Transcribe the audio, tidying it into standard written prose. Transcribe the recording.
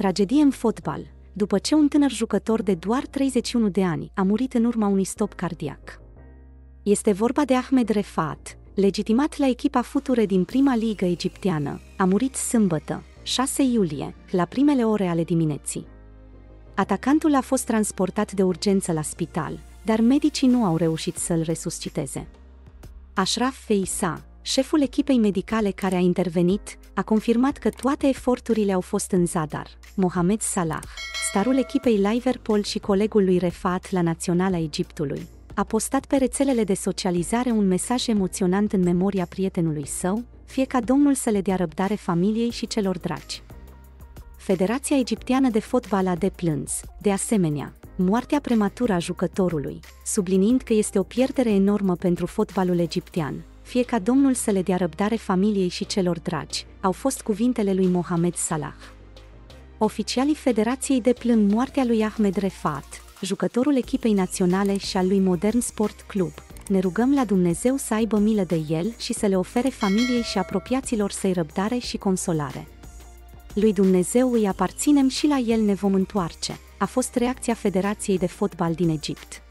Tragedie în fotbal, după ce un tânăr jucător de doar 31 de ani a murit în urma unui stop cardiac. Este vorba de Ahmed Refaat, legitimat la echipa Future din prima ligă egipteană, a murit sâmbătă, 6 iulie, la primele ore ale dimineții. Atacantul a fost transportat de urgență la spital, dar medicii nu au reușit să-l resusciteze. Ashraf Feisa, șeful echipei medicale care a intervenit, a confirmat că toate eforturile au fost în zadar. Mohamed Salah, starul echipei Liverpool și colegul lui Refaat la Naționala Egiptului, a postat pe rețelele de socializare un mesaj emoționant în memoria prietenului său, fie ca Domnul să le dea răbdare familiei și celor dragi. Federația Egipteană de Fotbal a deplâns, de asemenea, moartea prematură a jucătorului, subliniind că este o pierdere enormă pentru fotbalul egiptean, fie ca Domnul să le dea răbdare familiei și celor dragi, au fost cuvintele lui Mohamed Salah. Oficialii Federației deplâng moartea lui Ahmed Refaat, jucătorul echipei naționale și al lui Modern Sport Club. Ne rugăm la Dumnezeu să aibă milă de el și să le ofere familiei și apropiaților săi răbdare și consolare. Lui Dumnezeu îi aparținem și la el ne vom întoarce, a fost reacția Federației de Fotbal din Egipt.